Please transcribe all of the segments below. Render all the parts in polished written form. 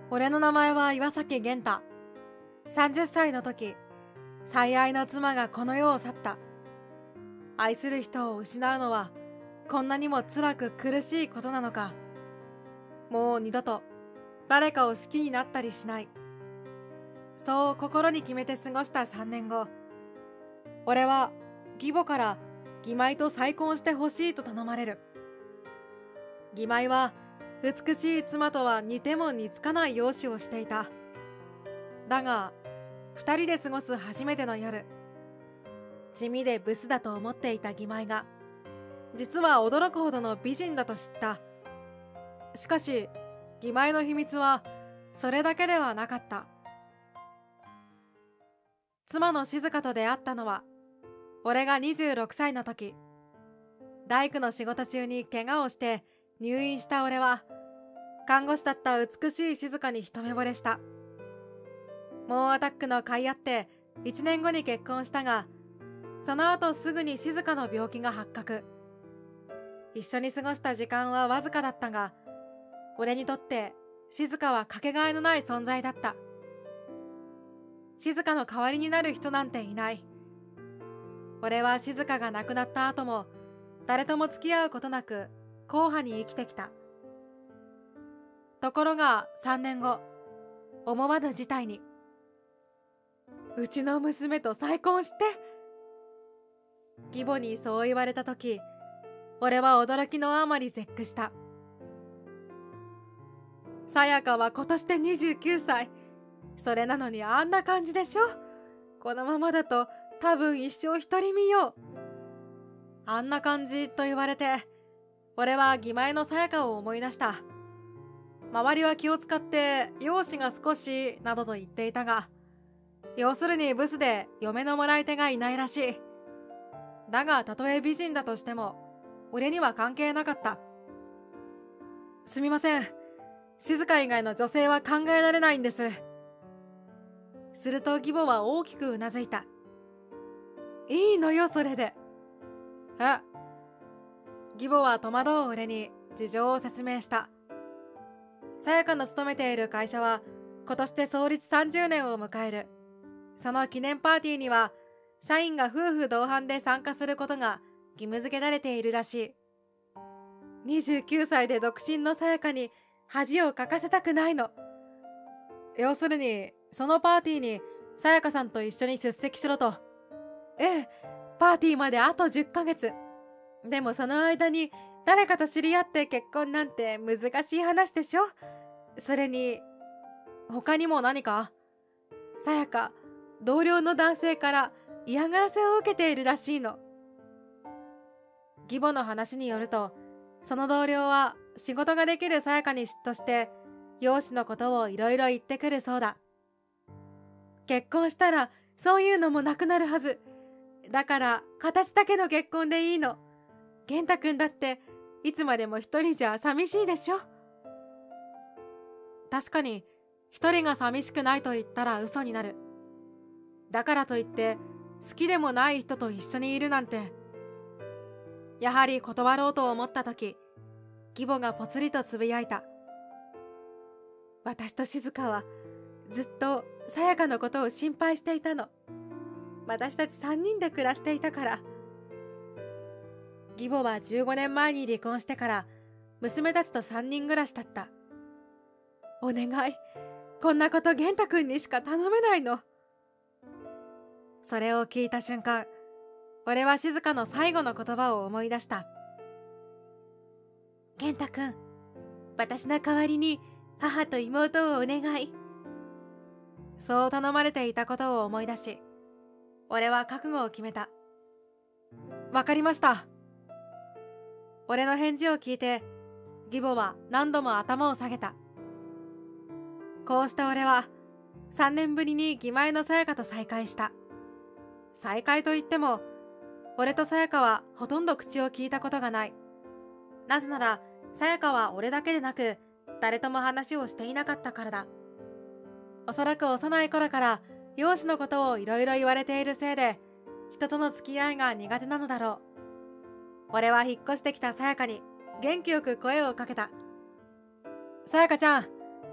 俺の名前は岩崎玄太。30歳の時、最愛の妻がこの世を去った。愛する人を失うのはこんなにも辛く苦しいことなのか。もう二度と誰かを好きになったりしない。そう心に決めて過ごした3年後、俺は義母から義妹と再婚してほしいと頼まれる。義妹は美しい妻とは似ても似つかない容姿をしていた。だが2人で過ごす初めての夜、地味でブスだと思っていた義妹が実は驚くほどの美人だと知った。しかし義妹の秘密はそれだけではなかった。妻の静香と出会ったのは俺が26歳の時。大工の仕事中に怪我をして入院した俺は、看護師だった美しい静香に一目惚れした。猛アタックの甲斐あって1年後に結婚したが、その後すぐに静香の病気が発覚。一緒に過ごした時間はわずかだったが、俺にとって静香はかけがえのない存在だった。静香の代わりになる人なんていない。俺は静香が亡くなった後も誰とも付き合うことなく硬派に生きてきた。ところが3年後、思わぬ事態に。うちの娘と再婚して。義母にそう言われた時、俺は驚きのあまり絶句した。さやかは今年で29歳。それなのにあんな感じでしょ。このままだと多分一生独り身よ。あんな感じと言われて、俺は義妹のさやかを思い出した。周りは気を使って容姿が少しなどと言っていたが、要するにブスで嫁のもらい手がいないらしい。だがたとえ美人だとしても俺には関係なかった。すみません、静香以外の女性は考えられないんです。すると義母は大きくうなずいた。いいのよそれで。え？義母は戸惑う俺に事情を説明した。さやかの勤めている会社は今年で創立30年を迎える。その記念パーティーには社員が夫婦同伴で参加することが義務付けられているらしい。29歳で独身のさやかに恥をかかせたくないの。要するにそのパーティーにさやかさんと一緒に出席しろと。ええ、パーティーまであと10ヶ月。でもその間に誰かと知り合って結婚なんて難しい話でしょ。それに他にも何か？さやか、同僚の男性から嫌がらせを受けているらしいの。義母の話によると、その同僚は仕事ができるさやかに嫉妬して容姿のことをいろいろ言ってくるそうだ。結婚したらそういうのもなくなるはず。だから形だけの結婚でいいの。玄太くんだっていつまでも一人じゃ寂しいでしょ。確かに一人が寂しくないと言ったら嘘になる。だからといって好きでもない人と一緒にいるなんて。やはり断ろうと思った時、義母がぽつりとつぶやいた。私と静香はずっとさやかのことを心配していたの。私たち3人で暮らしていたから。義母は15年前に離婚してから娘たちと3人暮らしだった。お願い、こんなこと玄太くんにしか頼めないの。それを聞いた瞬間、俺は静香の最後の言葉を思い出した。玄太くん、私の代わりに母と妹をお願い。そう頼まれていたことを思い出し、俺は覚悟を決めた。わかりました。俺の返事を聞いて、義母は何度も頭を下げた。こうして俺は3年ぶりに義妹のさやかと再会した。再会といっても、俺とさやかはほとんど口を聞いたことがない。なぜなら、さやかは俺だけでなく、誰とも話をしていなかったからだ。おそらく幼い頃から容姿のことをいろいろ言われているせいで、人との付き合いが苦手なのだろう。俺は引っ越してきたさやかに元気よく声をかけた。さやかちゃん、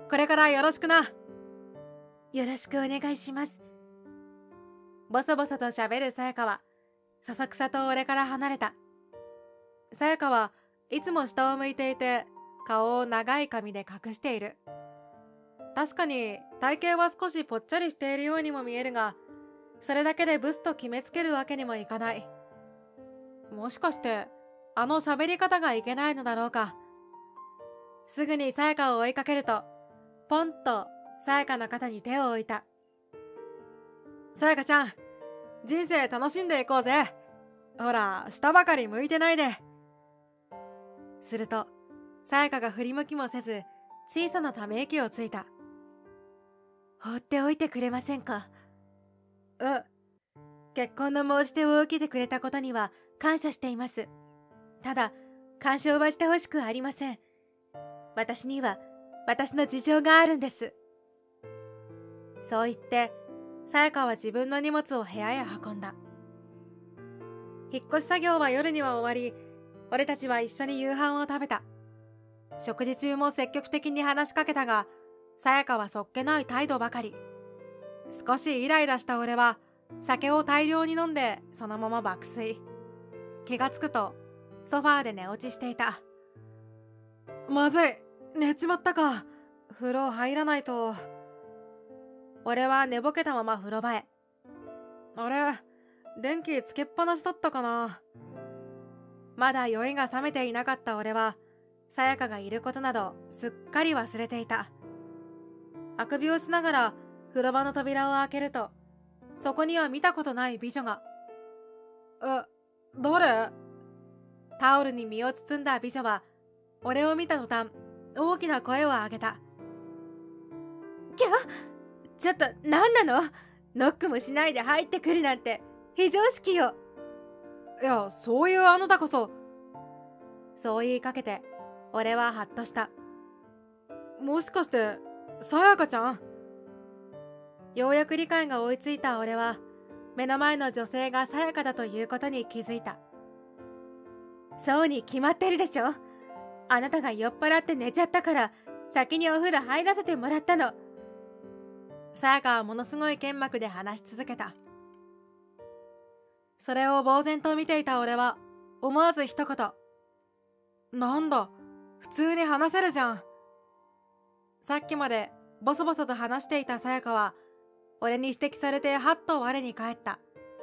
これからよろしくな。 よろしくお願いします。 ボソボソと喋るさやかは、そそくさと俺から離れた。さやかはいつも下を向いていて、顔を長い髪で隠している。確かに体型は少しぽっちゃりしているようにも見えるが、それだけでブスと決めつけるわけにもいかない。もしかしてあの喋り方がいけないのだろうか。すぐにさやかを追いかけると、ポンとさやかの肩に手を置いた。さやかちゃん、人生楽しんでいこうぜ。ほら、下ばかり向いてないで。するとさやかが振り向きもせず、小さなため息をついた。 放っておいてくれませんか。 うん。 結婚の申し出を受けてくれたことには感謝しています。ただ、干渉はしてほしくありません。私には私の事情があるんです。 そう言ってさやかは自分の荷物を部屋へ運んだ。引っ越し作業は夜には終わり、俺たちは一緒に夕飯を食べた。食事中も積極的に話しかけたが、さやかはそっけない態度ばかり。少しイライラした俺は酒を大量に飲んでそのまま爆睡。気がつくとソファーで寝落ちしていた。まずい、寝ちまったか。風呂入らないと。俺は寝ぼけたまま風呂場へ。あれ、電気つけっぱなしだったかな。まだ酔いが覚めていなかった俺は、さやかがいることなどすっかり忘れていた。あくびをしながら風呂場の扉を開けると、そこには見たことない美女が。誰？タオルに身を包んだ美女は、俺を見た途端、大きな声を上げた。 キャ？ちょっと何なの？ノックもしないで入ってくるなんて非常識よ。 いや、そういうあなたこそ。そう言いかけて俺はハッとした。もしかしてさやかちゃん？ようやく理解が追いついた俺は、目の前の女性がさやかだということに気づいた。 そうに決まってるでしょ。あなたが酔っ払って寝ちゃったから先にお風呂入らせてもらったの。 さやかはものすごい剣幕で話し続けた。それを呆然と見ていた俺は思わず一言。なんだ、普通に話せるじゃん。さっきまでボソボソと話していたさやかは、俺に指摘されてハッと我に返った。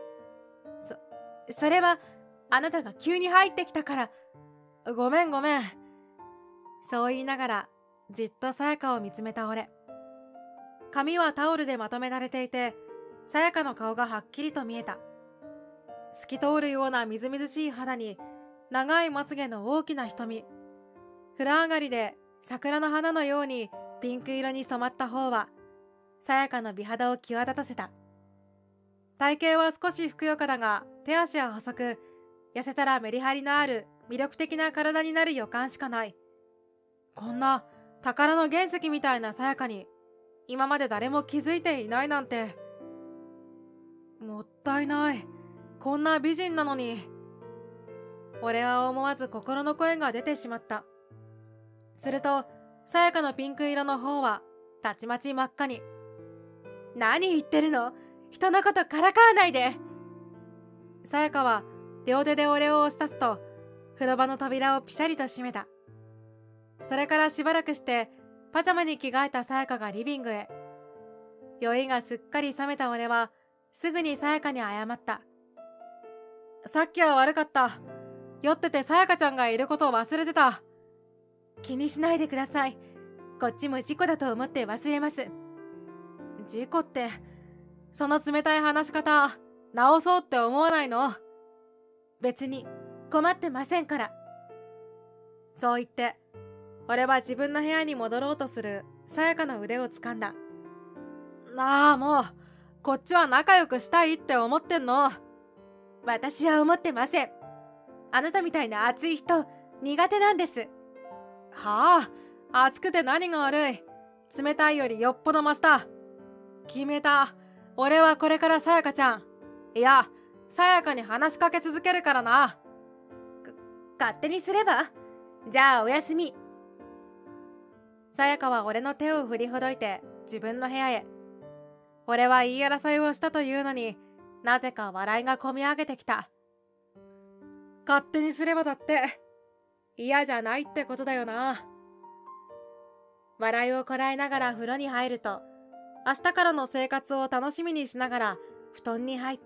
それはあなたが急に入ってきたから。 ごめんごめん。そう言いながらじっとさやかを見つめた俺。髪はタオルでまとめられていて、さやかの顔がはっきりと見えた。透き通るようなみずみずしい肌に、長いまつげの大きな瞳。風呂上がりで桜の花のようにピンク色に染まった方は、さやかの美肌を際立たせた。体型は少しふくよかだが、手足は細く、痩せたらメリハリのある魅力的な体になる予感しかない。こんな宝の原石みたいなさやかに、今まで誰も気づいていないなんて。もったいない。こんな美人なのに。俺は思わず心の声が出てしまった。すると、さやかのピンク色の方は、たちまち真っ赤に。 何言ってるの？人のことからかわないで。 さやかは両手で俺を押し出すと、風呂場の扉をピシャリと閉めた。それからしばらくして、パジャマに着替えたさやかがリビングへ。酔いがすっかり冷めた俺は、すぐにさやかに謝った。さっきは悪かった。酔っててさやかちゃんがいることを忘れてた。 気にしないでください。こっちも事故だと思って忘れます。 事故って、その冷たい話し方、直そうって思わないの？ 別に困ってませんから。 そう言って、俺は自分の部屋に戻ろうとするさやかの腕を掴んだ。なあ、もう、こっちは仲良くしたいって思ってんの。 私は思ってません。あなたみたいな熱い人、苦手なんです。 はあ、熱くて何が悪い。冷たいよりよっぽど増した。決めた。俺はこれからさやかちゃん、いや、さやかに話しかけ続けるからな。 勝手にすれば？じゃあおやすみ。 さやかは俺の手を振りほどいて自分の部屋へ。俺は言い争いをしたというのに、なぜか笑いがこみ上げてきた。勝手にすればだって嫌じゃないってことだよな。笑いをこらえながら風呂に入ると、明日からの生活を楽しみにしながら布団に入った。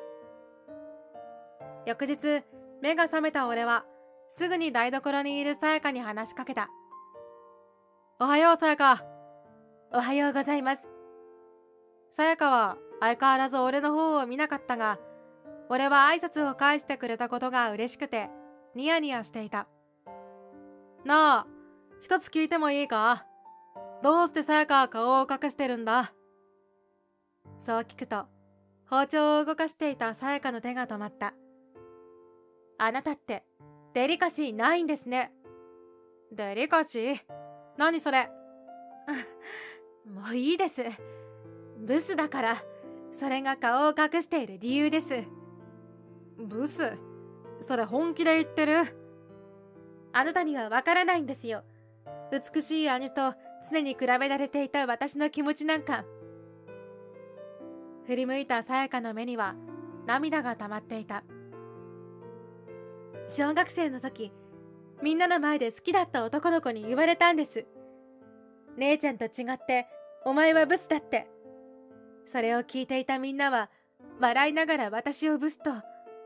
翌日、目が覚めた俺はすぐに台所にいるさやかに話しかけた。おはよう、さやか。 おはようございます。 さやかは相変わらず俺の方を見なかったが、俺は挨拶を返してくれたことが嬉しくてニヤニヤしていた。なあ、一つ聞いてもいいか？どうしてさやかは顔を隠してるんだ？そう聞くと、包丁を動かしていたさやかの手が止まった。 あなたってデリカシーないんですね。 デリカシー？何それ？ もういいです。ブスだから、それが顔を隠している理由です。 ブス？それ本気で言ってる？ あなたにはわからないんですよ。美しい姉と常に比べられていた私の気持ちなんか。 振り向いたさやかの目には涙が溜まっていた。 小学生の時、みんなの前で好きだった男の子に言われたんです。姉ちゃんと違ってお前はブスだって。それを聞いていたみんなは笑いながら私をブスと。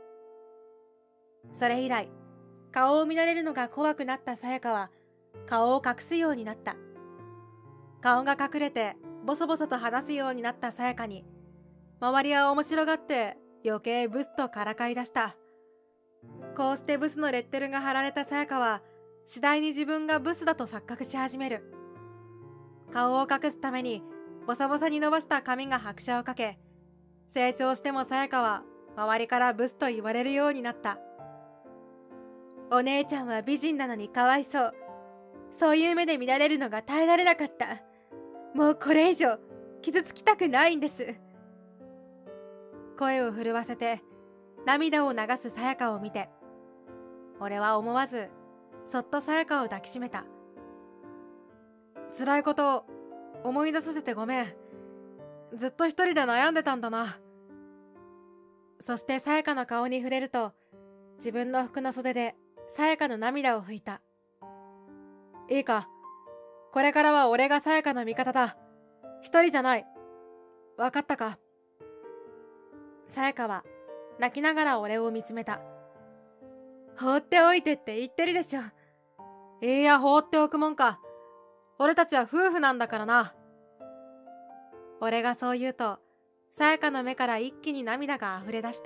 それ以来、顔を見られるのが怖くなったさやかは顔を隠すようになった。 顔が隠れてボソボソと話すようになったさやかに、周りは面白がって余計ブスとからかい出した。こうしてブスのレッテルが貼られたさやかは次第に自分がブスだと錯覚し始める。顔を隠すためにボサボサに伸ばした髪が拍車をかけ、成長してもさやかは周りからブスと言われるようになった。 お姉ちゃんは美人なのにかわいそう。そういう目で見られるのが耐えられなかった。もうこれ以上傷つきたくないんです。 声を震わせて涙を流すさやかを見て、俺は思わずそっとさやかを抱きしめた。辛いことを思い出させてごめん。ずっと一人で悩んでたんだな。そしてさやかの顔に触れると、自分の服の袖でさやかの涙を拭いた。いいか、これからは俺がさやかの味方だ。一人じゃない。わかったか？さやかは泣きながら俺を見つめた。 放っておいてって言ってるでしょ。 いや、放っておくもんか。俺たちは夫婦なんだからな。俺がそう言うと、さやかの目から一気に涙が溢れ出した。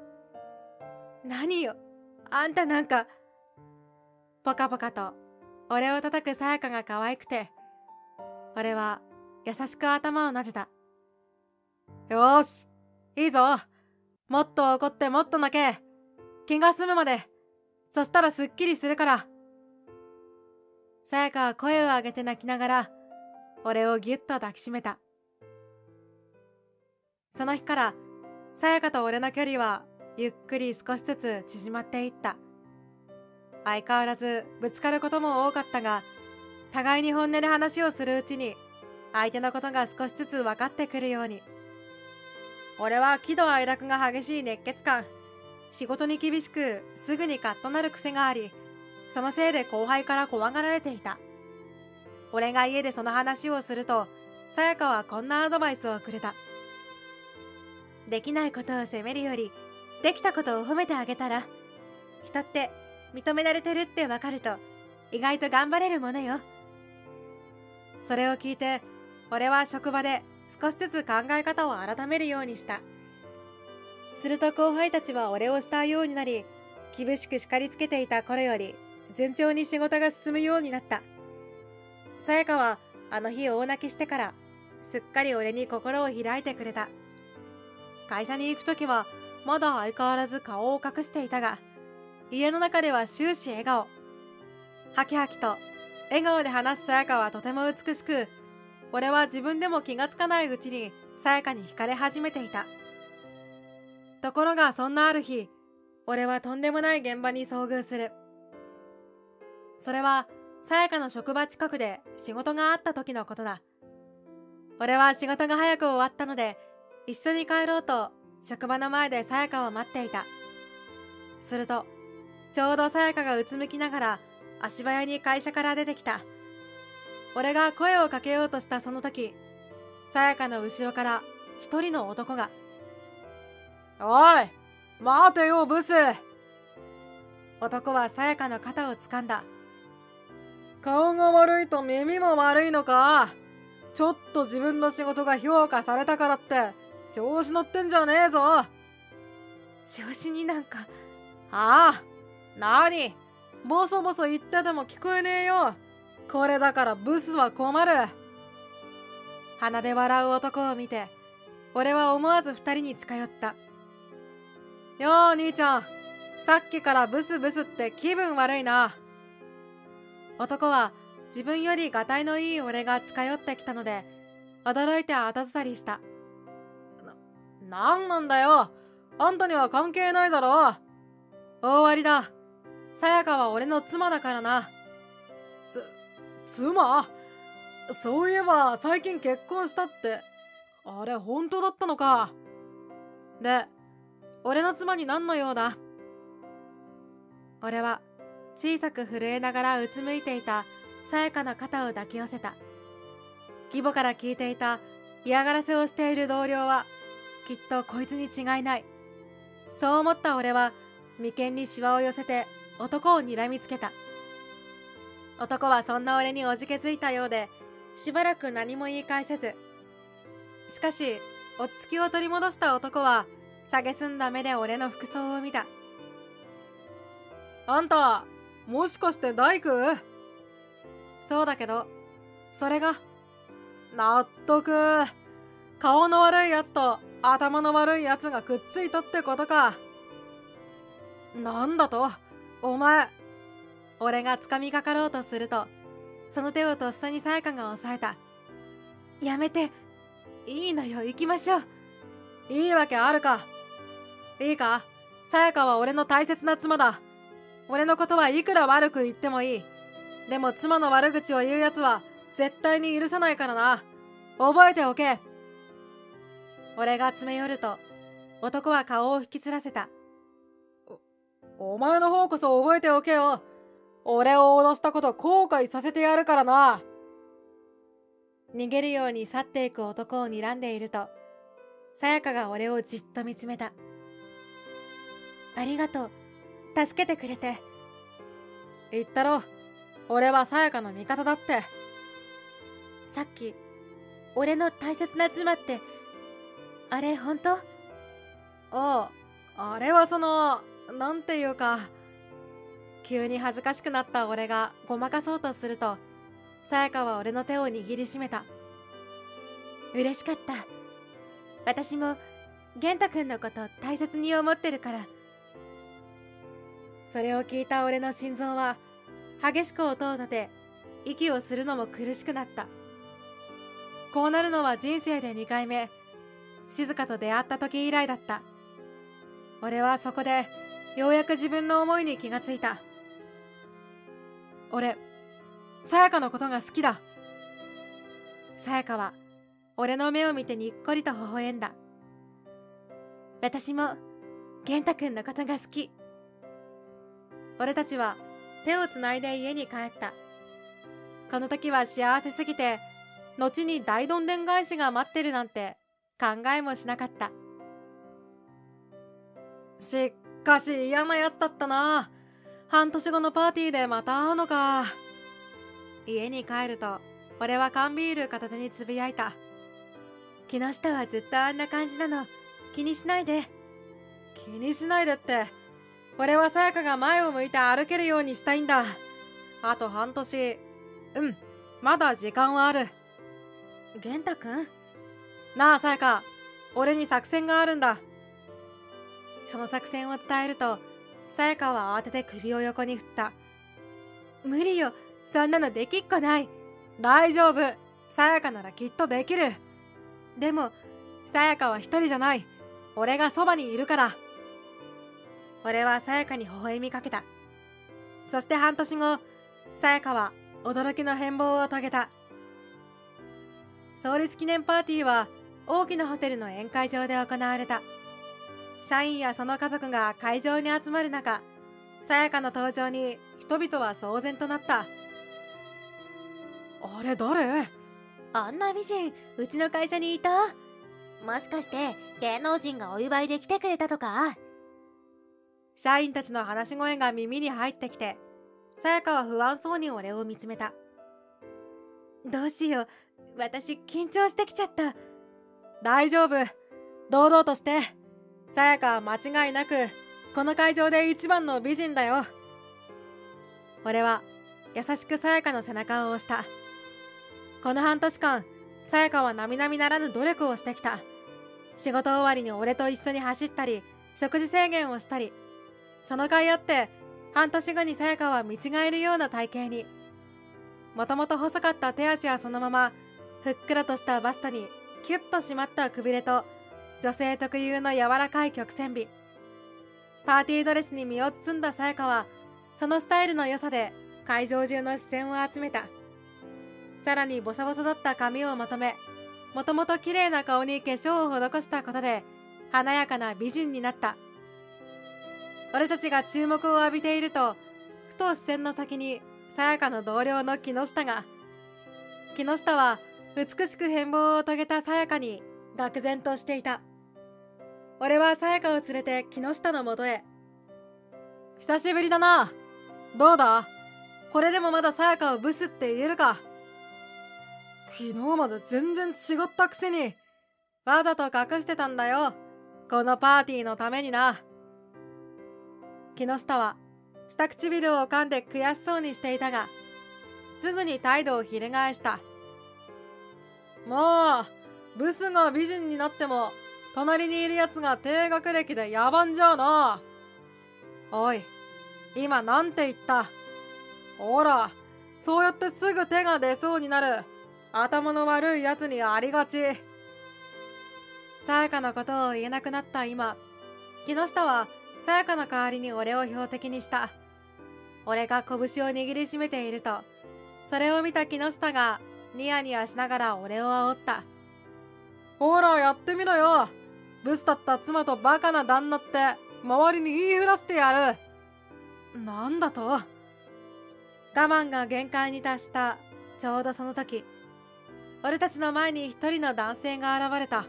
何よ、あんたなんか。 ポカポカと俺を叩くさやかが可愛くて、俺は優しく頭をなでた。よーし、いいぞ。もっと怒ってもっと泣け。気が済むまで。そしたらすっきりするから。さやかは声を上げて泣きながら俺をぎゅっと抱きしめた。その日からさやかと俺の距離はゆっくり少しずつ縮まっていった。相変わらずぶつかることも多かったが、互いに本音で話をするうちに相手のことが少しずつ分かってくるように。俺は喜怒哀楽が激しい熱血漢。仕事に厳しくすぐにカッとなる癖があり、そのせいで後輩から怖がられていた。俺が家でその話をすると、さやかはこんなアドバイスをくれた。 できないことを責めるより、できたことを褒めてあげたら、人って認められてるってわかると、意外と頑張れるものよ。 それを聞いて、俺は職場で少しずつ考え方を改めるようにした。すると後輩たちは俺を慕うようになり、厳しく叱りつけていた頃より順調に仕事が進むようになった。さやかはあの日大泣きしてからすっかり俺に心を開いてくれた。会社に行くときはまだ相変わらず顔を隠していたが、家の中では終始笑顔。ハキハキと笑顔で話すさやかはとても美しく、俺は自分でも気がつかないうちにさやかに惹かれ始めていた。ところがそんなある日、俺はとんでもない現場に遭遇する。それはさやかの職場近くで仕事があった時のことだ。俺は仕事が早く終わったので、一緒に帰ろうと職場の前でさやかを待っていた。すると、ちょうどさやかがうつむきながら足早に会社から出てきた。俺が声をかけようとしたその時、さやかの後ろから一人の男が。おい、待てよブス。男はさやかの肩を掴んだ。顔が悪いと耳も悪いのか。ちょっと自分の仕事が評価されたからって調子乗ってんじゃねえぞ。 調子になんか。 ああ、なにボソボソ言ってても聞こえねえよ。これだからブスは困る。鼻で笑う男を見て、俺は思わず二人に近寄った。よー兄ちゃん、さっきからブスブスって気分悪いな。男は自分よりがたいのいい俺が近寄ってきたので、驚いて後ずさりした。なんなんだよ。あんたには関係ないだろ。大割りだ。さやかは俺の妻だからな。妻？そういえば最近結婚したって、あれ本当だったのか。で、俺の妻に何の用だ？俺は小さく震えながらうつむいていたさやかの肩を抱き寄せた。義母から聞いていた嫌がらせをしている同僚はきっとこいつに違いない。そう思った俺は眉間にシワを寄せて男を睨みつけた。男はそんな俺におじけづいたようで、しばらく何も言い返せず。しかし落ち着きを取り戻した男は蔑んだ目で俺の服装を見た。あんたもしかして大工？そうだけど、それが。納得。顔の悪いやつと頭の悪いやつがくっついたってことか。なんだとお前。俺が掴みかかろうとすると、その手をとっさにさやかが押さえた。 やめて。いいのよ、行きましょう。 いいわけあるか。いいか、さやかは俺の大切な妻だ。俺のことはいくら悪く言ってもいい。でも妻の悪口を言うやつは絶対に許さないからな。覚えておけ。俺が詰め寄ると、男は顔を引きつらせた。お前の方こそ覚えておけよ。俺を脅したこと後悔させてやるからな。逃げるように去っていく男を睨んでいると、さやかが俺をじっと見つめた。 ありがとう。助けてくれて。 言ったろ。俺はさやかの味方だって。 さっき、俺の大切な妻って、あれ本当？ ああ、あれはなんていうか。急に恥ずかしくなった俺がごまかそうとすると、さやかは俺の手を握りしめた。 嬉しかった。私も玄太くんのこと大切に思ってるから。 それを聞いた俺の心臓は激しく音を立て、息をするのも苦しくなった。こうなるのは人生で2回目。静香と出会った時以来だった。俺はそこでようやく自分の思いに気がついた。俺、さやかのことが好きだ。さやかは俺の目を見てにっこりと微笑んだ。 私も玄太くんのことが好き。 俺たちは手をつないで家に帰った。この時は幸せすぎて、後に大どんでん返しが待ってるなんて考えもしなかった。しかし嫌なやつだったな。半年後のパーティーでまた会うのか。家に帰ると俺は缶ビール片手につぶやいた。 木下はずっとあんな感じなの。気にしないで。 気にしないでって、俺はさやかが前を向いて歩けるようにしたいんだ。あと半年。まだ時間はある。 玄太くん？ なあさやか、俺に作戦があるんだ。その作戦を伝えると、さやかは慌てて首を横に振った。 無理よ、そんなのできっこない。 大丈夫、さやかならきっとできる。 でも、 さやかは一人じゃない。俺がそばにいるから。俺はさやかに微笑みかけた。そして半年後、さやかは驚きの変貌を遂げた。創立記念パーティーは大きなホテルの宴会場で行われた。社員やその家族が会場に集まる中、さやかの登場に人々は騒然となった。あれ誰？ あんな美人、うちの会社にいた？もしかして芸能人がお祝いで来てくれたとか？ 社員たちの話し声が耳に入ってきて、さやかは不安そうに俺を見つめた。 どうしよう、私緊張してきちゃった。 大丈夫、堂々として。さやかは間違いなくこの会場で一番の美人だよ。俺は優しくさやかの背中を押した。この半年間、さやかは並々ならぬ努力をしてきた。仕事終わりに俺と一緒に走ったり、食事制限をしたり、その甲斐あって半年後にさやかは見違えるような体型に。もともと細かった手足はそのまま、ふっくらとしたバストにキュッと締まったくびれと女性特有の柔らかい曲線美。パーティードレスに身を包んださやかはそのスタイルの良さで会場中の視線を集めた。さらにボサボサだった髪をまとめ、もともと綺麗な顔に化粧を施したことで華やかな美人になった。俺たちが注目を浴びていると、ふと視線の先にさやかの同僚の木下が。木下は美しく変貌を遂げたさやかに愕然としていた。俺はさやかを連れて木下のもとへ。久しぶりだな。どうだ？これでもまださやかをブスって言えるか？昨日まで全然違ったくせに。わざと隠してたんだよ。このパーティーのためにな。木下は下唇を噛んで悔しそうにしていたが、すぐに態度を翻した。もう、ブスが美人になっても、隣にいるやつが低学歴で野蛮じゃあな。おい、今なんて言った？ほら、そうやってすぐ手が出そうになる頭の悪いやつにありがち。さやかのことを言えなくなった今、木下はさやかの代わりに俺を標的にした。俺が拳を握りしめていると、それを見た木下がニヤニヤしながら俺を煽った。ほらやってみろよ。ブスだった妻とバカな旦那って周りに言いふらしてやる。なんだと？我慢が限界に達したちょうどその時、俺たちの前に一人の男性が現れた。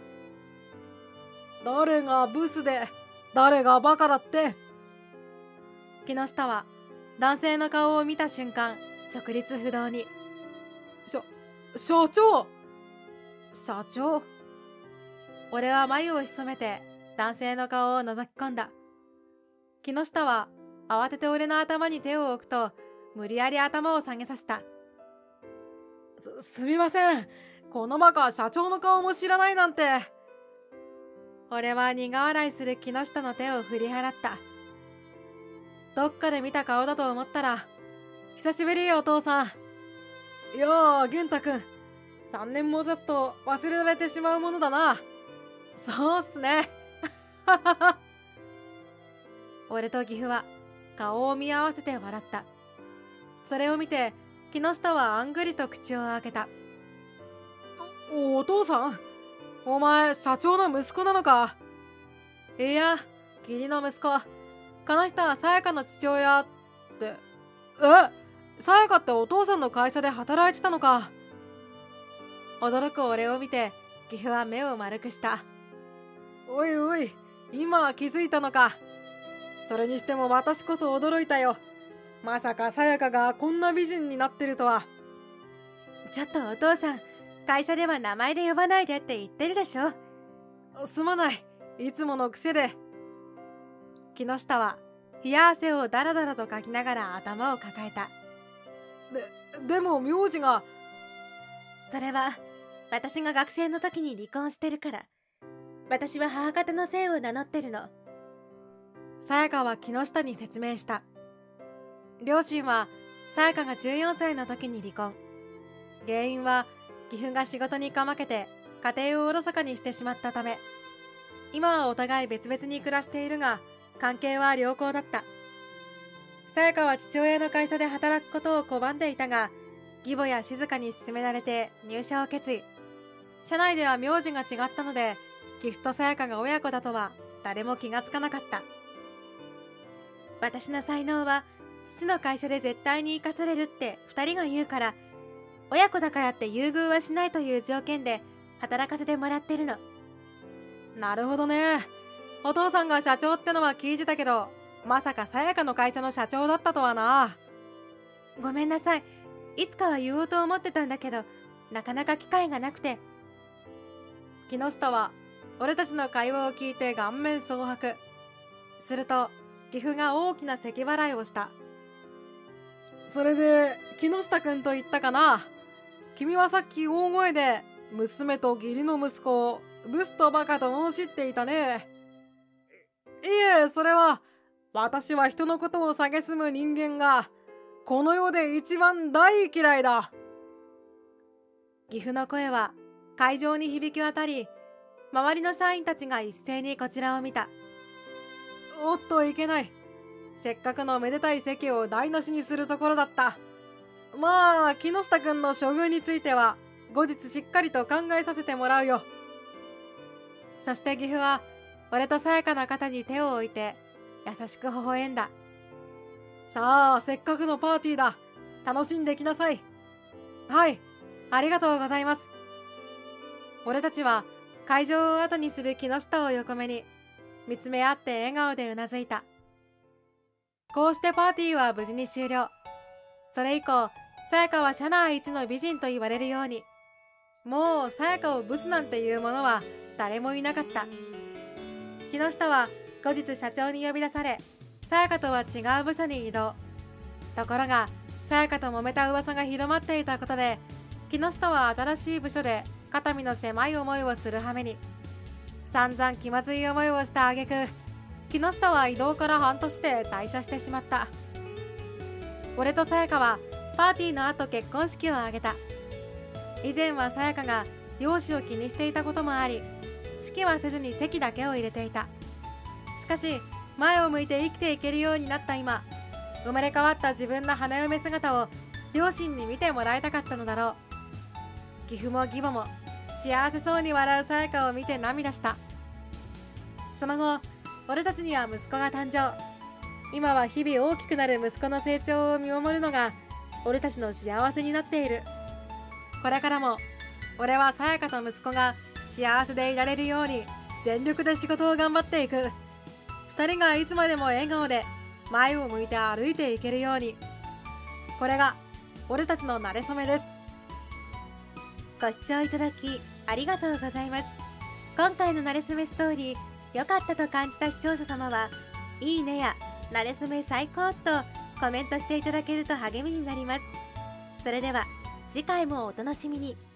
誰がブスで誰がバカだって？木下は男性の顔を見た瞬間、直立不動に。社長！社長？俺は眉を潜めて男性の顔を覗き込んだ。木下は慌てて俺の頭に手を置くと、無理やり頭を下げさせた。すみません。このバカ社長の顔も知らないなんて。俺は苦笑いする木下の手を振り払った。どっかで見た顔だと思ったら、久しぶりお父さん。いやあ、玄太くん。3年も経つと忘れられてしまうものだな。そうっすね。俺と岐阜は顔を見合わせて笑った。それを見て木下はあんぐりと口を開けた。お父さん、お前社長の息子なのか？いや、義理の息子。この人はさやかの父親って。さやかってお父さんの会社で働いてたのか？驚く俺を見て岐阜は目を丸くした。おいおい、今気づいたのか。それにしても私こそ驚いたよ。まさかさやかがこんな美人になってるとは。 ちょっとお父さん、会社では名前で呼ばないでって言ってるでしょ。 すまない、いつもの癖で。木下は冷や汗をダラダラとかきながら頭を抱えた。でも名字が。 それは私が学生の時に離婚してるから。私は母方の姓を名乗ってるの。 さやかは木下に説明した。両親はさやかが14歳の時に離婚。原因は岐阜が仕事にかまけて家庭をおろそかにしてしまったため。今はお互い別々に暮らしているが、関係は良好だった。さやかは父親の会社で働くことを拒んでいたが、 義母や静香に勧められて入社を決意。 社内では名字が違ったので、岐阜とさやかが親子だとは誰も気がつかなかった。 私の才能は父の会社で絶対に生かされるって2人が言うから、親子だからって優遇はしないという条件で働かせてもらってるの。 なるほどね。お父さんが社長ってのは聞いてたけど、まさかさやかの会社の社長だったとはな。 ごめんなさい。いつかは言おうと思ってたんだけど、なかなか機会がなくて。 木下は俺たちの会話を聞いて顔面蒼白。すると岐阜が大きな咳払いをした。それで木下くんと言ったかな。君はさっき大声で娘と義理の息子をブスとバカと罵っていたね。いえ、それは私は人のことを蔑む人間がこの世で一番大嫌いだ。 岐阜の声は会場に響き渡り、周りの社員たちが一斉にこちらを見た。 おっといけない。せっかくのめでたい席を台無しにするところだった。まあ木下くんの処遇については後日しっかりと考えさせてもらうよ。 そして岐阜は俺とさやかの肩に手を置いて優しく微笑んだ。 さあせっかくのパーティーだ。楽しんできなさい。はい、ありがとうございます。俺たちは会場を後にする木下を横目に見つめ合って笑顔でうなずいた。こうしてパーティーは無事に終了。それ以降さやかは社内一の美人と言われるように、もうさやかをブスなんていうものは誰もいなかった。木下は後日社長に呼び出され、さやかとは違う部署に移動。ところがさやかと揉めた噂が広まっていたことで、木下は新しい部署で肩身の狭い思いをする羽目に、散々気まずい思いをした挙句、木下は異動から半年で退社してしまった。俺とさやかはパーティーの後結婚式を挙げた。以前はさやかが容姿を気にしていたこともあり、式はせずに席だけを入れていた。しかし前を向いて生きていけるようになった今、生まれ変わった自分の花嫁姿を両親に見てもらいたかったのだろう。岐阜も義母も幸せそうに笑うさやかを見て涙した。その後俺たちには息子が誕生。今は日々大きくなる息子の成長を見守るのが俺たちの幸せになっている。これからも俺はさやかと息子が幸せでいられるように全力で仕事を頑張っていく。二人がいつまでも笑顔で前を向いて歩いていけるように。これが俺たちの馴れ初めです。 ご視聴いただきありがとうございます。今回の馴れ初めストーリー良かったと感じた視聴者様は、いいねや馴れ初め最高とコメントしていただけると励みになります。それでは次回もお楽しみに。